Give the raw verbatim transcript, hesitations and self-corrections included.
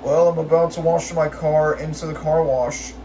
Well, I'm about to wash my car into the car wash.